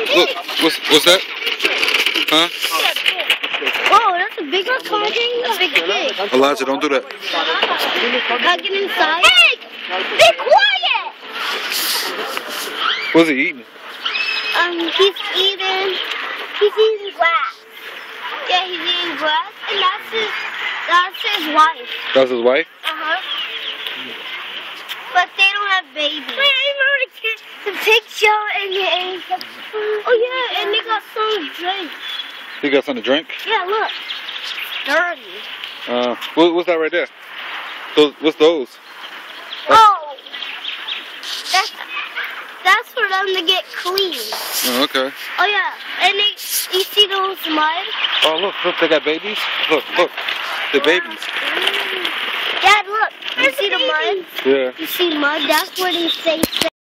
Look, what's that? Huh? Whoa, that's a big one. That's a big pig. Elijah, don't do that. Gotta get inside. Hey! Be quiet! What's he eating? He's eating grass. Yeah, he's eating grass, and that's his wife. That's his wife? Uh-huh. But they don't have babies. Wait, I remember the picture and oh yeah, and they got some drink. He got something to drink? Yeah, look. Dirty. What's that right there? What's those? Oh, that's for them to get clean. Oh, okay. Oh yeah, and you see those mud? Oh look, they got babies. Look, the babies. Dad, look. You see the mud? Yeah. You see mud? That's where they say.